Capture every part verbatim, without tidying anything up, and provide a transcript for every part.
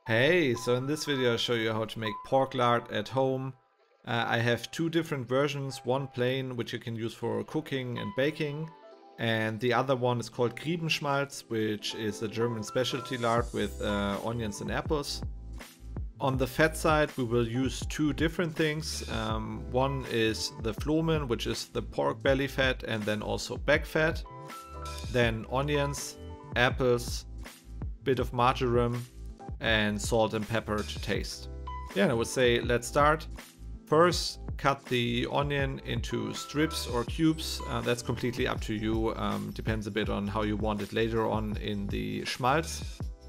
Hey, so in this video I'll show you how to make pork lard at home. Uh, I have two different versions, one plain which you can use for cooking and baking, and the other one is called Griebenschmalz, which is a German specialty lard with uh, onions and apples. On the fat side we will use two different things. Um, one is the Flomen, which is the pork belly fat, and then also back fat. Then onions, apples, bit of marjoram, and salt and pepper to taste. Yeah, and I would say let's start. First, cut the onion into strips or cubes. Uh, that's completely up to you. Um, depends a bit on how you want it later on in the schmaltz.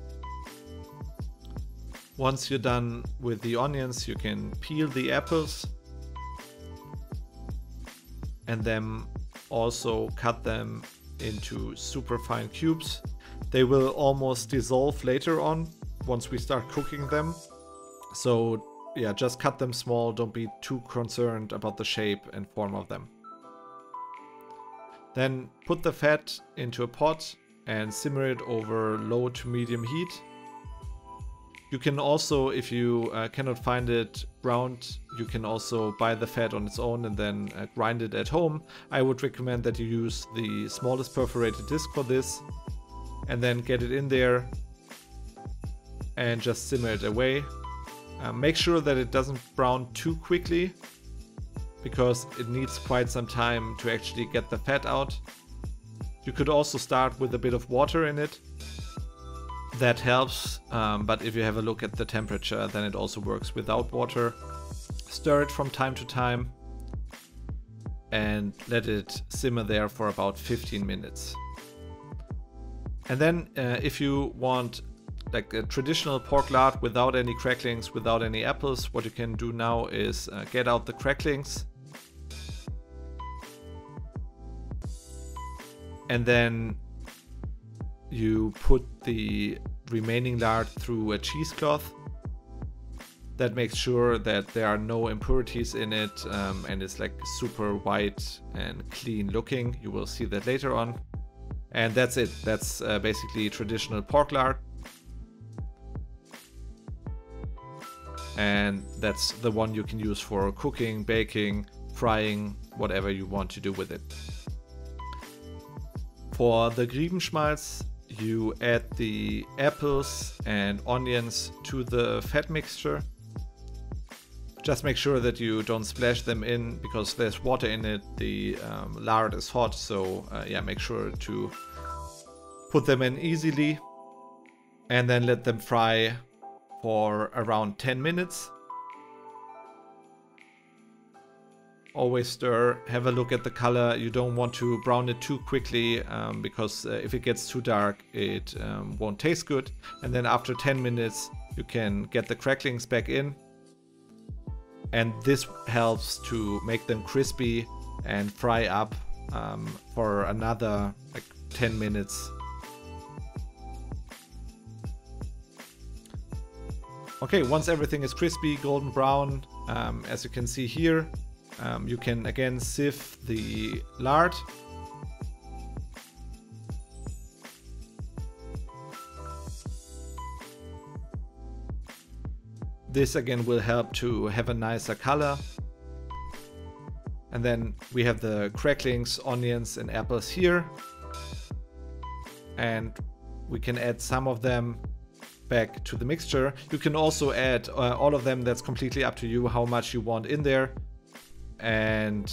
Once you're done with the onions, you can peel the apples and then also cut them into super fine cubes. They will almost dissolve later on once we start cooking them. So yeah, just cut them small, don't be too concerned about the shape and form of them. Then put the fat into a pot and simmer it over low to medium heat. You can also, if you uh, cannot find it browned, you can also buy the fat on its own and then uh, grind it at home. I would recommend that you use the smallest perforated disc for this and then get it in there and just simmer it away. Uh, make sure that it doesn't brown too quickly because it needs quite some time to actually get the fat out. You could also start with a bit of water in it. That helps, um, but if you have a look at the temperature, then it also works without water. Stir it from time to time and let it simmer there for about fifteen minutes. And then uh, if you want like a traditional pork lard without any cracklings, without any apples, what you can do now is uh, get out the cracklings and then you put the remaining lard through a cheesecloth. That makes sure that there are no impurities in it, um, and it's like super white and clean looking. You will see that later on. And that's it. That's uh, basically traditional pork lard. And that's the one you can use for cooking, baking, frying, whatever you want to do with it. For the Griebenschmalz, you add the apples and onions to the fat mixture. Just make sure that you don't splash them in because there's water in it. The um, lard is hot, so uh, yeah, make sure to put them in easily and then let them fry for around ten minutes. Always stir, have a look at the color. You don't want to brown it too quickly um, because uh, if it gets too dark, it um, won't taste good. And then after ten minutes, you can get the cracklings back in. And this helps to make them crispy and fry up um, for another like ten minutes. Okay, once everything is crispy, golden brown, um, as you can see here, um, you can again sieve the lard. This again will help to have a nicer color. And then we have the cracklings, onions and apples here. And we can add some of them back to the mixture. You can also add uh, all of them. That's completely up to you how much you want in there. And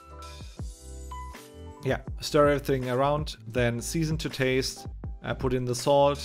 yeah, stir everything around, then season to taste, uh, put in the salt,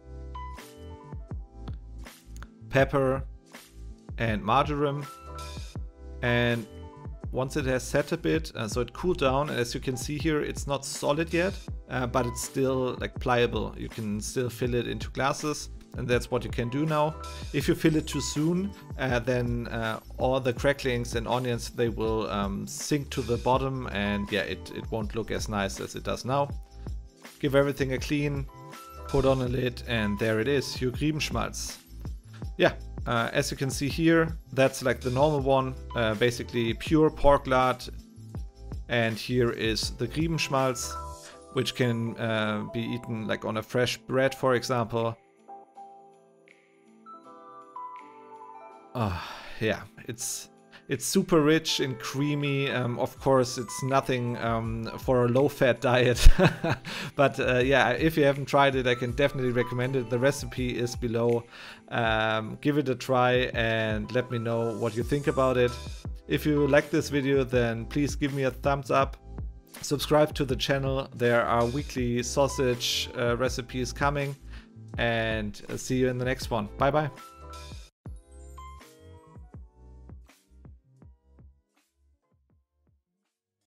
pepper and marjoram. And once it has set a bit, uh, so it cooled down, and as you can see here, it's not solid yet, uh, but it's still like pliable. You can still fill it into glasses. And that's what you can do now. If you fill it too soon, uh, then uh, all the cracklings and onions, they will um, sink to the bottom, and yeah, it, it won't look as nice as it does now. Give everything a clean, put on a lid, and there it is, your Griebenschmalz. Yeah, uh, as you can see here, that's like the normal one, uh, basically pure pork lard. And here is the Griebenschmalz, which can uh, be eaten like on a fresh bread, for example. uh, yeah, it's it's super rich and creamy. Um, of course, it's nothing um, for a low-fat diet, but uh, yeah, if you haven't tried it, I can definitely recommend it. The recipe is below. Um, give it a try and let me know what you think about it. If you like this video, then please give me a thumbs up. Subscribe to the channel. There are weekly sausage uh, recipes coming, and see you in the next one. Bye bye.